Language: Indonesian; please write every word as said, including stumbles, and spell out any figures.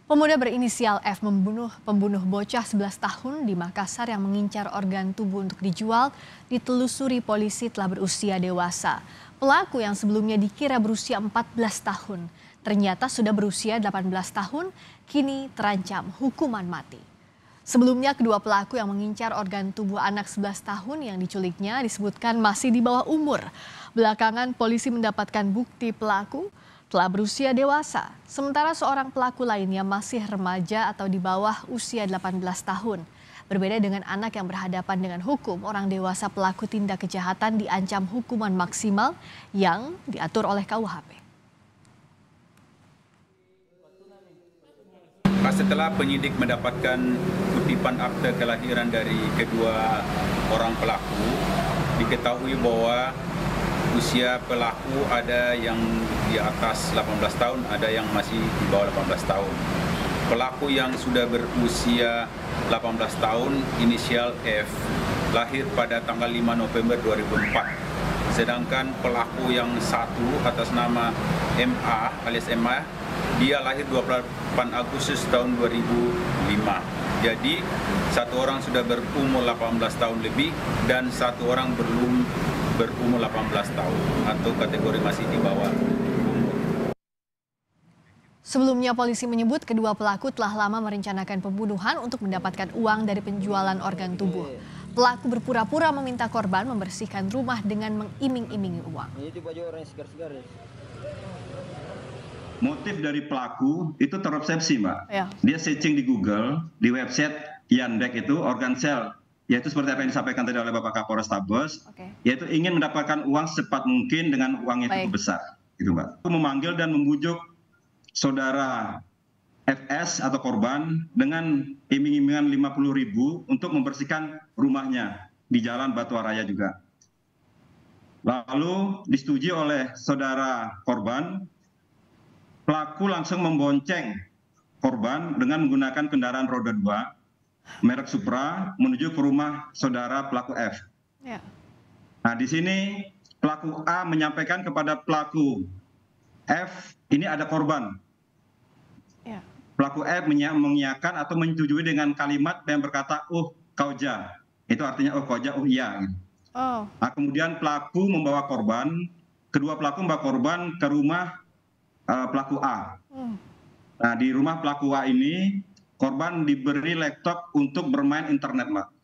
Pemuda berinisial F membunuh pembunuh bocah sebelas tahun di Makassar yang mengincar organ tubuh untuk dijual ditelusuri polisi telah berusia dewasa. Pelaku yang sebelumnya dikira berusia empat belas tahun, ternyata sudah berusia delapan belas tahun, kini terancam hukuman mati. Sebelumnya kedua pelaku yang mengincar organ tubuh anak sebelas tahun yang diculiknya disebutkan masih di bawah umur. Belakangan polisi mendapatkan bukti pelaku telah berusia dewasa, sementara seorang pelaku lainnya masih remaja atau di bawah usia delapan belas tahun. Berbeda dengan anak yang berhadapan dengan hukum, orang dewasa pelaku tindak kejahatan diancam hukuman maksimal yang diatur oleh K U H P. Setelah penyidik mendapatkan kutipan akte kelahiran dari kedua orang pelaku, diketahui bahwa usia pelaku ada yang di atas delapan belas tahun, ada yang masih di bawah delapan belas tahun. Pelaku yang sudah berusia delapan belas tahun, inisial F, lahir pada tanggal lima November dua ribu empat. Sedangkan pelaku yang satu atas nama M A alias M A, dia lahir dua puluh delapan Agustus tahun dua ribu lima. Jadi satu orang sudah berumur delapan belas tahun lebih dan satu orang belum berumur delapan belas tahun atau kategori masih di bawah umur. Sebelumnya polisi menyebut kedua pelaku telah lama merencanakan pembunuhan untuk mendapatkan uang dari penjualan organ tubuh. Pelaku berpura-pura meminta korban membersihkan rumah dengan mengiming-imingi uang. Motif dari pelaku itu terobsesi, Mbak. Ya. Dia searching di Google, di website Yandex itu organ sel, yaitu seperti apa yang disampaikan tadi oleh Bapak Kapolres Tabes, okay. Yaitu ingin mendapatkan uang secepat mungkin dengan uang yang cukup besar, gitu, Mbak. Memanggil dan membujuk saudara F S atau korban dengan iming-imingan lima puluh ribu untuk membersihkan rumahnya di Jalan Batuaraya juga. Lalu disetujui oleh saudara korban. Pelaku langsung membonceng korban dengan menggunakan kendaraan roda dua, merek Supra, menuju ke rumah saudara pelaku F. Ya. Nah, di sini pelaku A menyampaikan kepada pelaku F, ini ada korban. Ya. Pelaku F mengiyakan atau menyetujui dengan kalimat yang berkata, oh kauja. Itu artinya, oh kauja, oh iya. Oh. Nah, kemudian pelaku membawa korban, kedua pelaku membawa korban ke rumah pelaku A. Nah, di rumah pelaku A ini korban diberi laptop untuk bermain internet, Mbak.